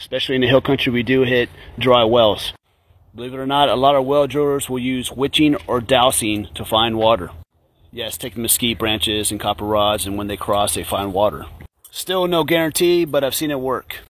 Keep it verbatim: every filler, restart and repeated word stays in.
Especially in the hill country, we do hit dry wells. Believe it or not, a lot of well drillers will use witching or dowsing to find water. Yes, take the mesquite branches and copper rods, and when they cross, they find water. Still no guarantee, but I've seen it work.